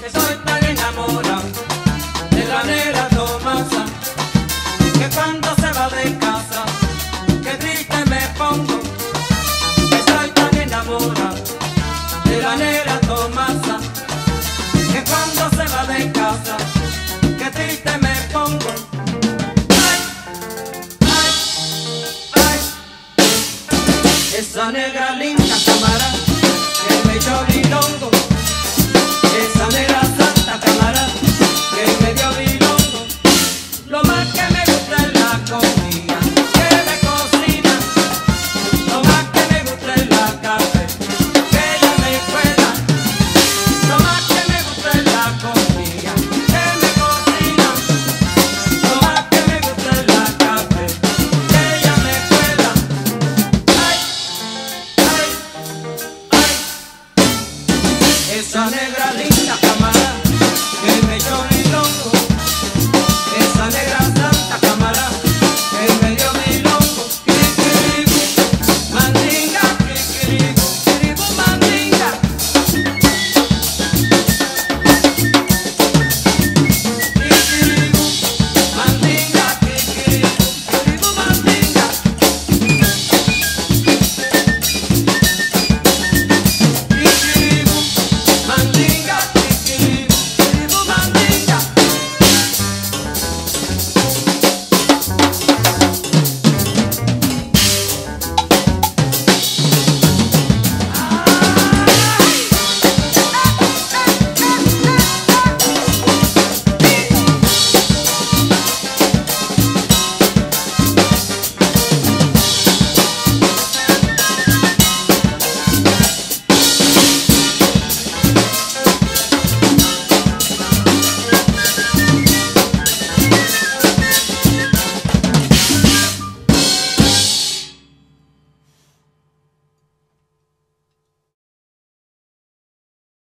Estoy tan enamorado de la negra Tomasa, que cuando se va de casa, que triste me pongo. Estoy tan enamorado de la negra Tomasa, que cuando se va de casa